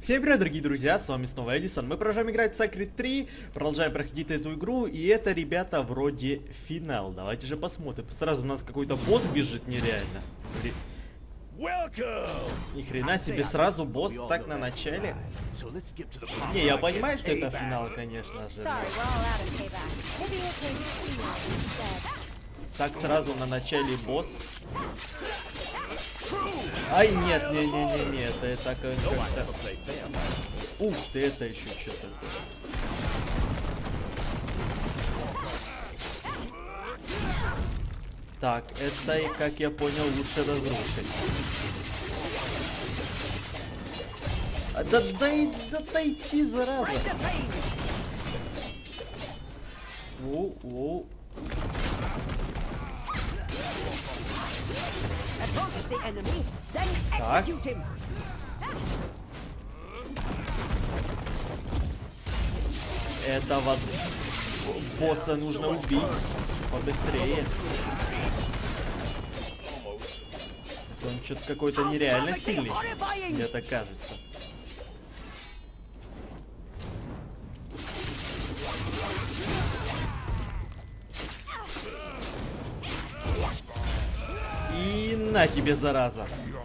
Всем привет, дорогие друзья, с вами снова Эдисон. Мы продолжаем играть в Sacred 3, продолжаем проходить эту игру, и это, ребята, вроде финал. Давайте же посмотрим. Сразу у нас какой-то босс бежит нереально. Ни хрена себе, сразу босс так на начале. Не, я понимаю, что это финал, конечно же. Так сразу на начале босс. Ай, нет, не, это как-то... Ух ты, это еще что такое. Так, это, как я понял, лучше разрушить. Да дойти, зараза. Воу. Так. Этого босса нужно убить побыстрее. Он что-то какой-то нереально сильный, мне так кажется. И на тебе, зараза.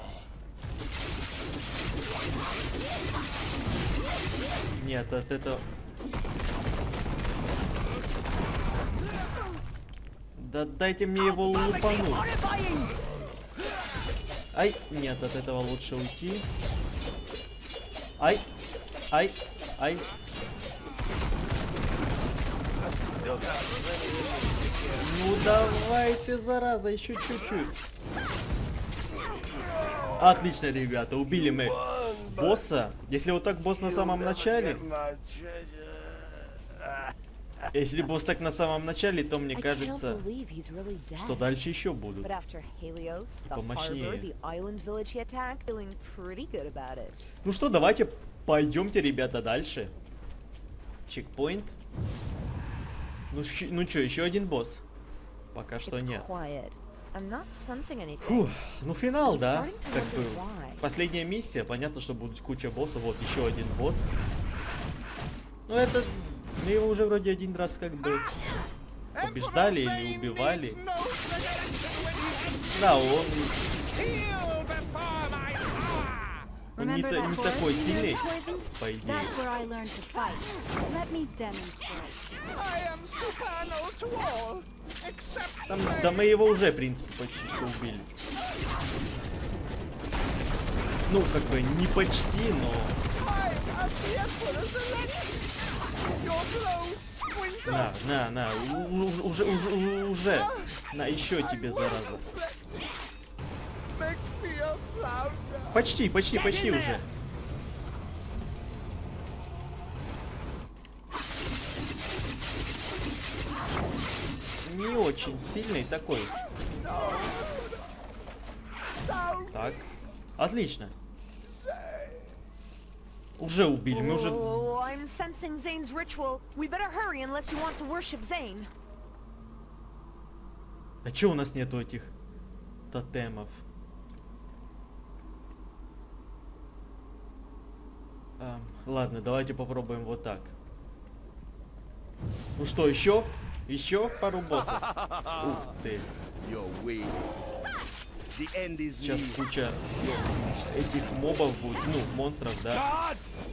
Нет, от этого... Да дайте мне его лупануть. Ай, нет, от этого лучше уйти. Ай. Ну давай ты, зараза, еще чуть-чуть. Отлично, ребята, убили мы босса. Если вот так босс на самом начале... Если босс так на самом начале, то мне кажется, что дальше еще будут. Помощнее. Ну что, давайте пойдемте, ребята, дальше. Чекпоинт. Ну что, еще один босс? Пока что нет. Фух, ну финал, да? Как бы последняя миссия. Понятно, что будет куча боссов. Вот еще один босс. Ну это... Мы его уже вроде один раз как бы побеждали или убивали. Да, он не такой сильный, по идее. Да мы его уже, в принципе, почти что убили. Ну, как бы не почти, но... На, уже, на, еще тебе, зараза. Почти уже. Не очень сильный такой. Так, отлично. Уже убили, мы уже... А чё у нас нету этих тотемов? Ладно, давайте попробуем вот так. Ну что, еще? Еще пару боссов? Ух ты. Сейчас куча этих мобов будет, ну, монстров, да?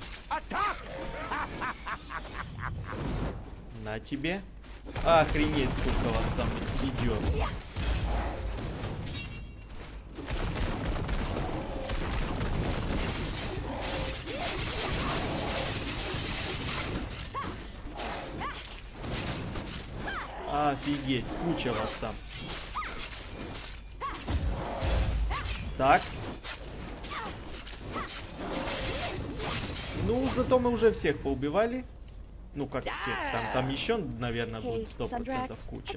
На тебе. Охренеть, сколько вас там идет. Офигеть, куча вас там. Так. Ну, зато мы уже всех поубивали. Ну, как всех. Там еще, наверное, будет 100% куча.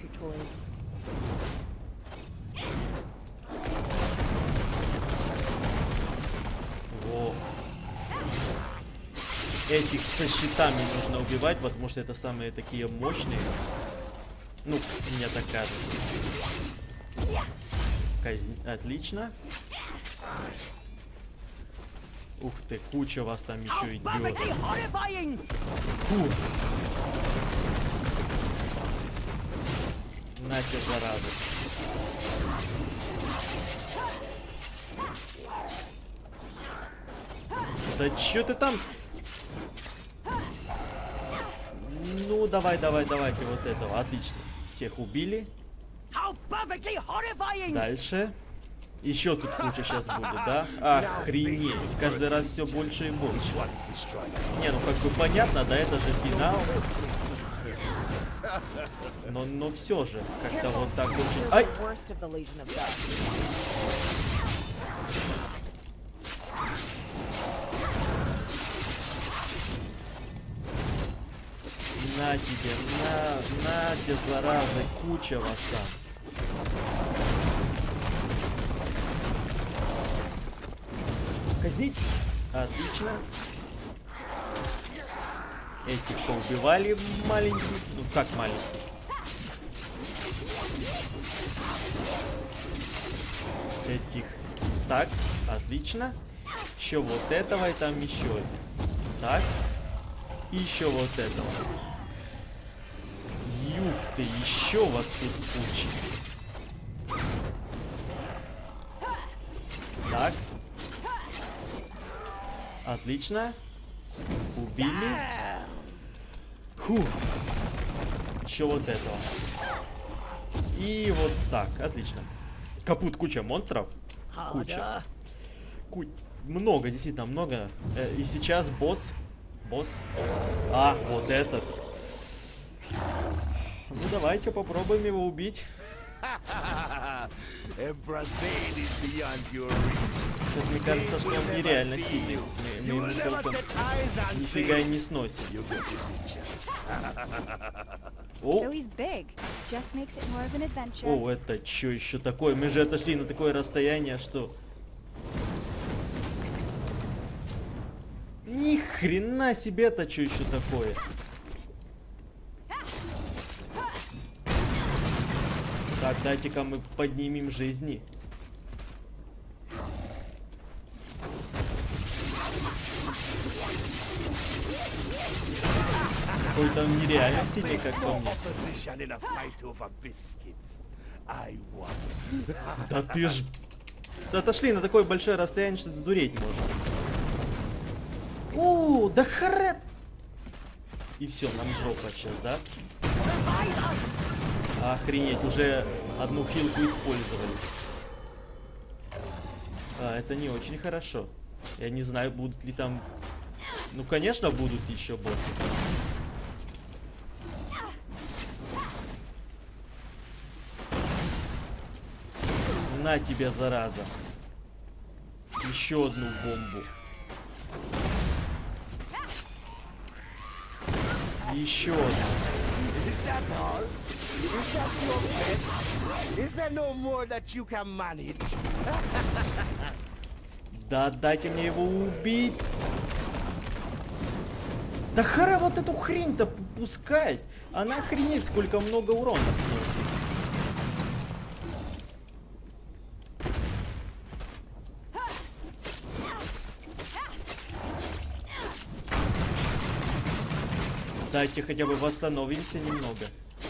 Во. Этих со щитами нужно убивать, потому что это самые такие мощные. Ну, мне так кажется. Отлично. Ух ты, куча вас там еще идет. Фу. На тебе, зараза. Да чё ты там? Ну, давайте вот этого. Отлично. Всех убили. Дальше. Еще тут куча сейчас будет, да? Охренеть. Каждый раз все больше и больше. Не, ну как бы понятно, да, это же финал. Но все же, как-то вот так очень... Ай! На тебе, на тебе, зараза, куча вас там. Казнить? Отлично. Этих поубивали маленьких. Ну как маленьких? Этих. Так, отлично. Еще вот этого и там еще один. Так. И еще вот этого. Юх ты, еще вас тут куча. Так. Отлично. Убили. Фу. Еще вот этого. И вот так. Отлично. Капут куча монстров. Куча. Много, действительно много. И сейчас босс. А, вот этот. Ну давайте попробуем его убить. Сейчас мне кажется, что он нереально сильный. Мы ему толком нифига и не сносим. О, это что еще такое? Мы же отошли на такое расстояние, что... Ни хрена себе, это что еще такое? Так, дайте-ка мы поднимем жизни. Какой-то он нереально сильный, как по мне. Да ты ж... Отошли на такое большое расстояние, что сдуреть можно. О, да харет! И все, нам жопа сейчас, да? Охренеть, уже одну хилку использовали. Это не очень хорошо. Я не знаю, будут ли там... Ну, конечно, будут еще боссы. На тебе, зараза. Еще одну бомбу. Еще одну. Да дайте мне его убить. Да хара вот эту хрень-то пускать. Она охренеть, сколько много урона сносит. Дайте хотя бы восстановимся немного.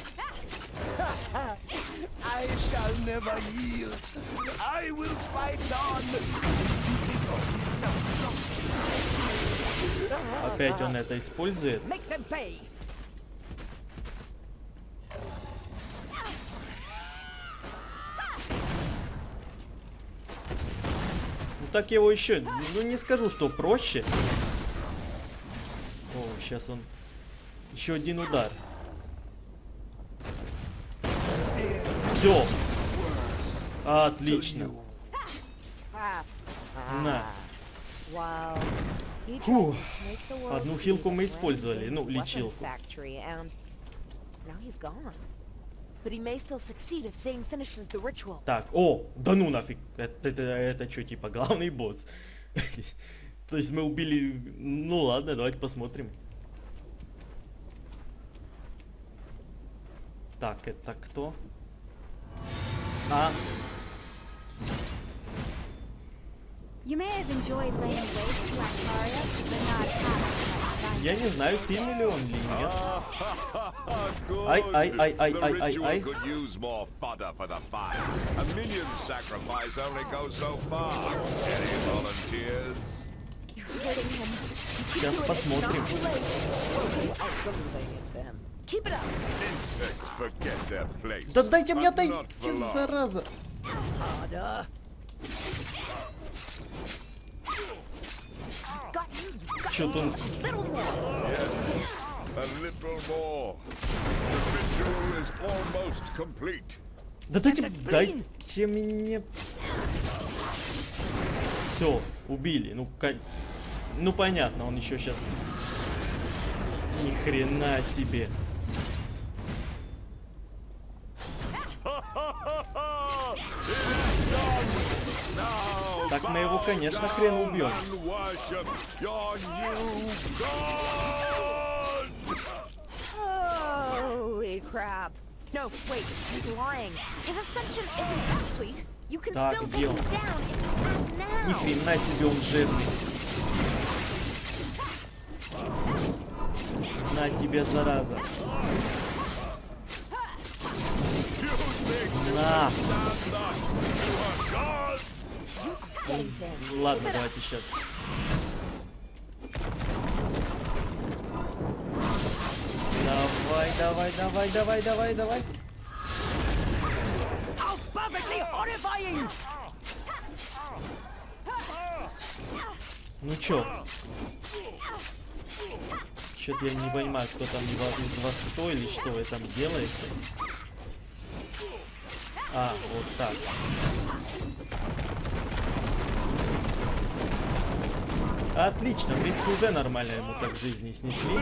Опять он это использует. Ну так его еще, ну не скажу, что проще. О, сейчас он... Еще один удар. Все. Отлично. На. Фу. Одну хилку мы использовали, ну, лечилку. Так, о, да ну нафиг. Это что, типа, главный босс? То есть мы убили... Ну ладно, давайте посмотрим. Так, это кто? Я не знаю, сильный ли он или нет. Ай, ай, ай, ай, ай, ай, ай. Сейчас посмотрим. Да дайте мне отойти, зараза. Чё тут? Да дайте мне. Все, убили. Ну понятно, он еще сейчас. Ни хрена себе. Так мы его, конечно, хрен убьем. Holy crap. No, wait, he's lying. His ascension isn't complete. You can still take him down if you act now. Ни хрена себе, он жирный. На тебе, зараза. На. Ладно, давайте сейчас. Давай. Ну чё? Чё-то я не понимаю, кто там из вас кто или что вы там делаете. А, вот так. Отлично, в принципе, уже нормально ему так в жизни снесли.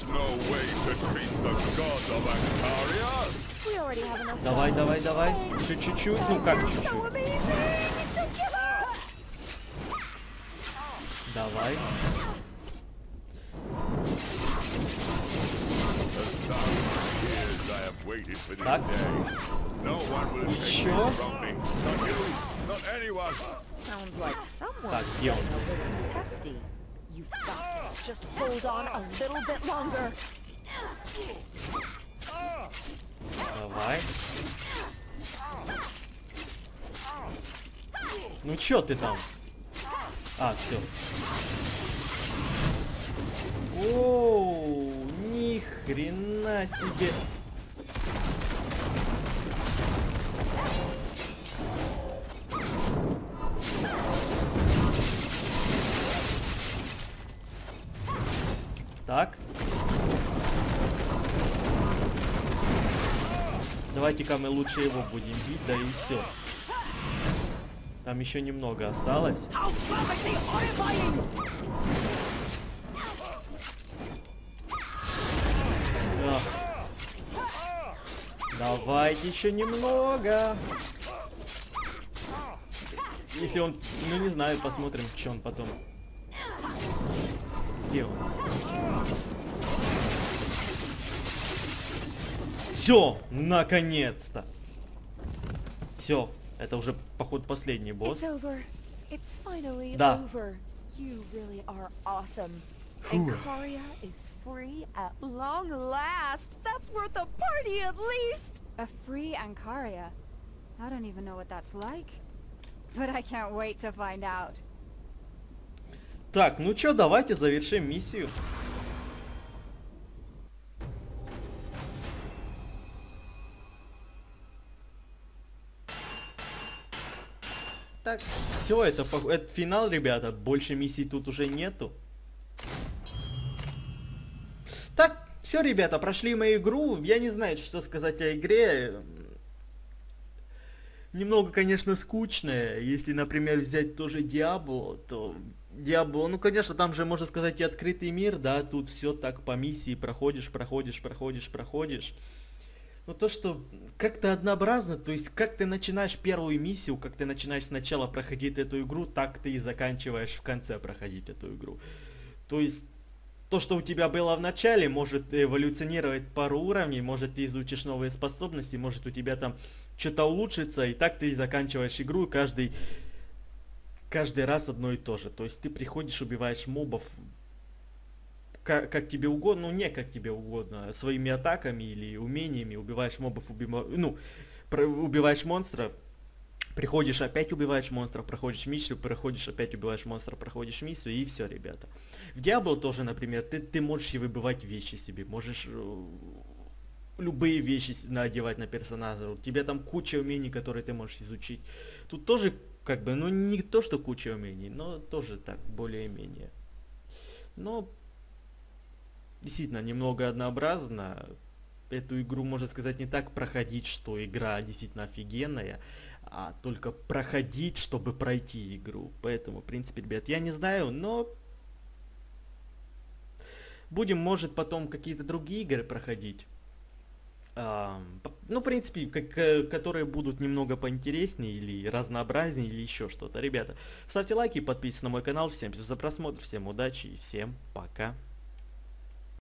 Давай. Чуть-чуть. Ну как чуть-чуть? Давай. Так. Еще. Так, где он? Давай. Ну чё ты там? А, все. Оу, ни хрена себе. Так. Давайте-ка мы лучше его будем бить, да и все. Там еще немного осталось. Ах. Давайте еще немного. Если он, ну не знаю, посмотрим, что он потом. Где он? Все, наконец-то. Все, это уже походу последний босс. Да. Encaria is free at long last. That's worth a party at least. A free Encaria? I don't even know what that's like. But I can't wait to find out. Так, ну чё, давайте завершим миссию. Так, все, это финал, ребята. Больше миссий тут уже нету. Так, все, ребята, прошли мою игру. Я не знаю, что сказать о игре. Немного, конечно, скучная. Если, например, взять тоже Диабло, то Диабло, ну, конечно, там же, можно сказать, и открытый мир, да, тут все так по миссии проходишь. Но то, что как-то однообразно, то есть как ты начинаешь первую миссию, как ты начинаешь сначала проходить эту игру, так ты и заканчиваешь в конце проходить эту игру. То есть то, что у тебя было в начале, может эволюционировать пару уровней, может ты изучишь новые способности, может у тебя там что-то улучшится, и так ты и заканчиваешь игру, и каждый раз одно и то же. То есть ты приходишь, убиваешь мобов как тебе угодно, ну не как тебе угодно, своими атаками или умениями, убиваешь мобов, убиваешь монстров, приходишь, опять убиваешь монстров, проходишь миссию, проходишь, опять убиваешь монстров, проходишь миссию, и все, ребята. В Diablo тоже, например, ты можешь и выбивать вещи себе, можешь любые вещи надевать на персонажа, у тебя там куча умений, которые ты можешь изучить. Тут тоже, как бы, ну не то, что куча умений, но тоже так, более-менее. Но действительно немного однообразно. Эту игру, можно сказать, не так проходить, что игра действительно офигенная, а только проходить, чтобы пройти игру. Поэтому, в принципе, ребят, я не знаю, но будем, может, потом какие-то другие игры проходить. Ну, в принципе, которые будут немного поинтереснее или разнообразнее, или еще что-то. Ребята, ставьте лайки, подписывайтесь на мой канал. Всем спасибо за просмотр, всем удачи и всем пока.